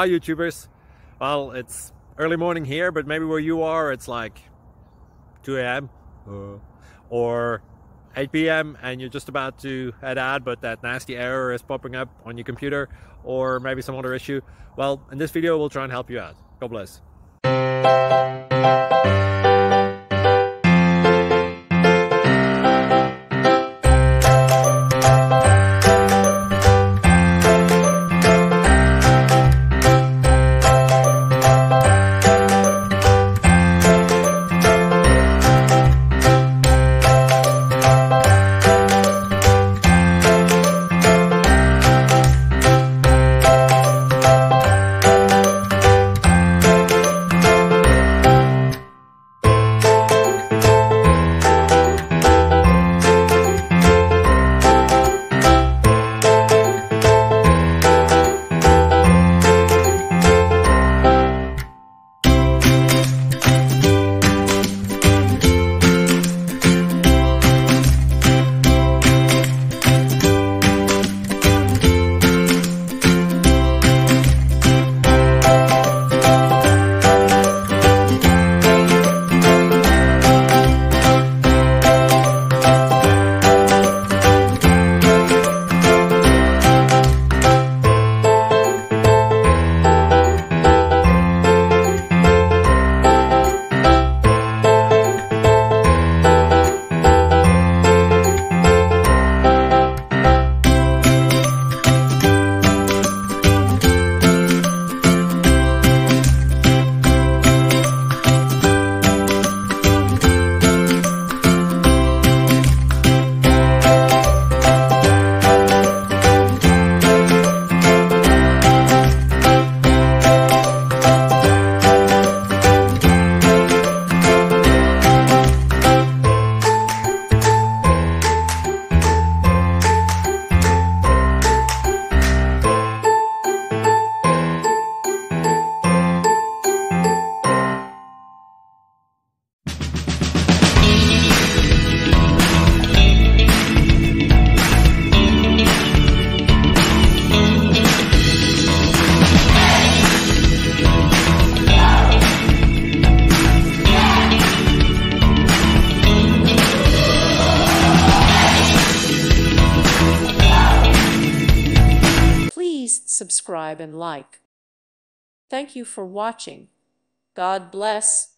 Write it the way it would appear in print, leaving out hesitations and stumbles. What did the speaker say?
Hi YouTubers. Well, it's early morning here, but maybe where you are it's like 2 a.m. or 8 p.m. and you're just about to head out, but that nasty error is popping up on your computer, or maybe some other issue. Well, in this video we'll try and help you out. God bless. Subscribe and like. Thank you for watching. God bless.